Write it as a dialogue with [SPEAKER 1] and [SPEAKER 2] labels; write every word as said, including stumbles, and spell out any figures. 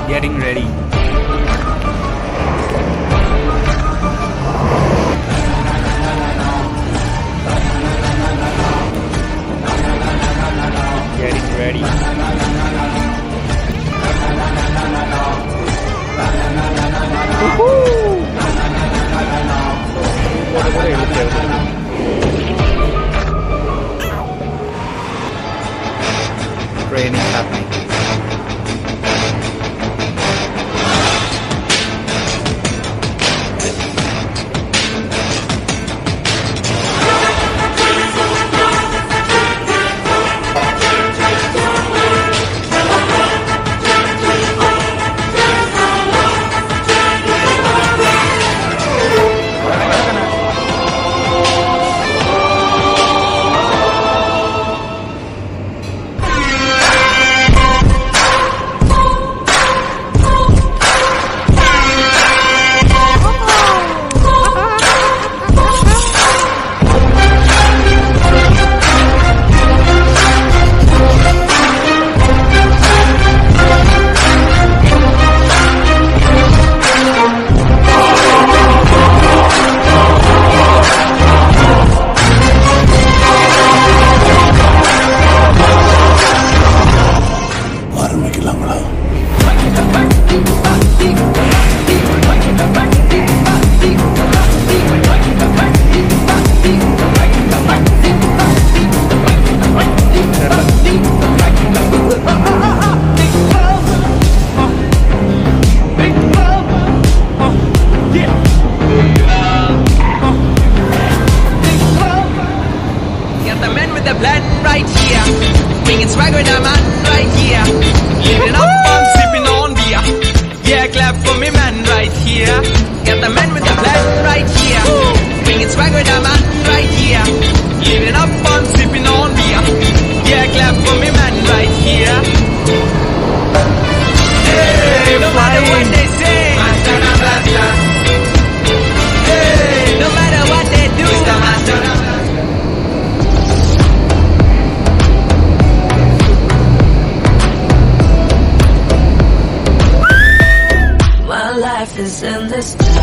[SPEAKER 1] Getting ready. Getting ready. Woohoo! Training happening.
[SPEAKER 2] Bringing swagger, that man right here. Living up, I'm sipping on beer. Yeah, clap for me, man, right here. Got the man with the plan right here. Bringing swagger, that man right here. Living up, I'm sipping on beer. Yeah, clap for me, man, right here. Hey, no matter what they say, Mastana Blasta. Hey, no matter what they do, Mister Mastana.
[SPEAKER 3] Life is in this